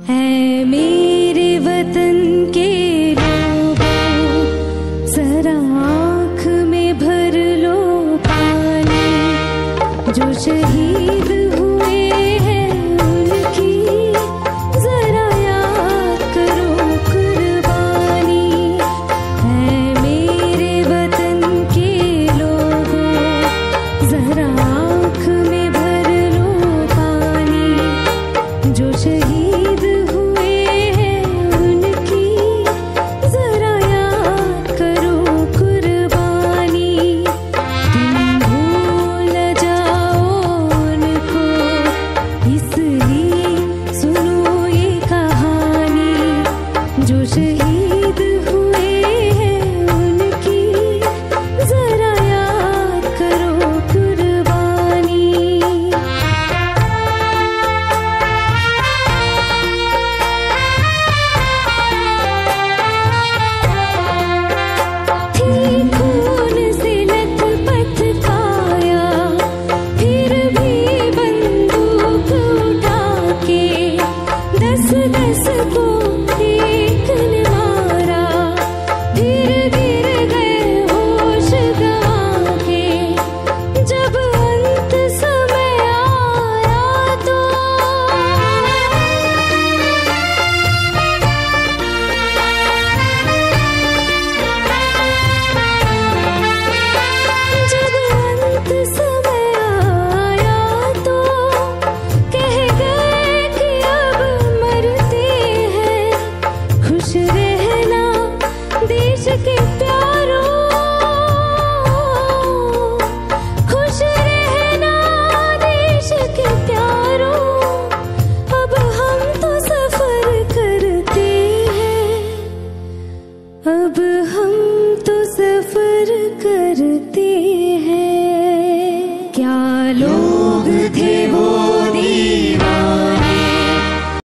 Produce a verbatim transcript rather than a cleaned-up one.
है मेरे वतन के लोगों, जरा आँख में भर लो पानी। जो शहीद हुए हैं उनकी जरा याद करो कुर्बानी। है मेरे वतन के लोगों, जरा आँख में भर लो पानी। जो शहीद हुए हैं उनकी जरा याद करो कुर्बानी। तुम भूल जाओ उनको, इसलिए सुनो ये कहानी। जो शहीद हुए हैं उनकी जरा याद करो कुर्बानी। थी खून से लथपथ काया, फिर भी बंदूक उठा के दस दस को एक ने मारा। फिर गिर गए होश गंवा के, जब अंत समय आया तो जब अंत समय आया तो कह गए कि अब मरते हैं। खुश रहना देश के प्यारों, खुश रहना देश के प्यारों। अब हम तो सफर करते हैं, अब हम तो सफर करते हैं। क्या लोग थे